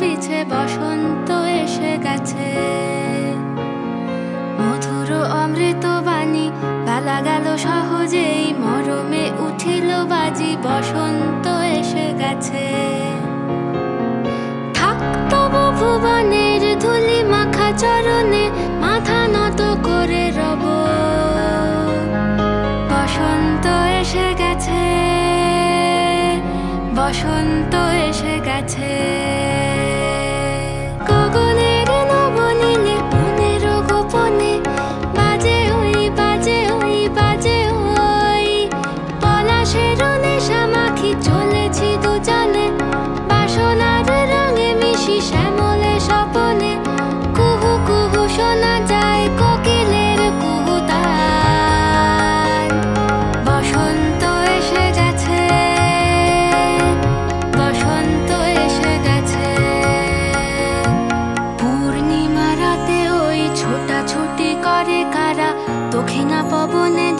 পিছে বসন্ত এসে গেছে। মধুর অমৃত বাণী বেলা গেল সহজেই, মরমে উঠিল বাজি, বসন্ত এসে গেছে। থাক তবু ভুবনের ধুলি মাখা চরণে, মাথা নত করে রব। বসন্ত এসে গেছে, বসন্ত এসে গেছে। গগনের নবনীলে মনের গোপনে বাজে ওই, বাজে ওই, বাজে ওই। পলাশের নেশা মাখি চলেছি দুজনে, বাসনার রঙে মিশি শ্যামলে স্বপনে। কুহু কুহু শোনা যায় কোকিলের কুহুতান। বসন্ত এসে গেছে, বসন্ত এসে গেছে। পূর্ণিমা রাতে ওই ছোটাছুটি করে কারা, দক্ষিণা পবনে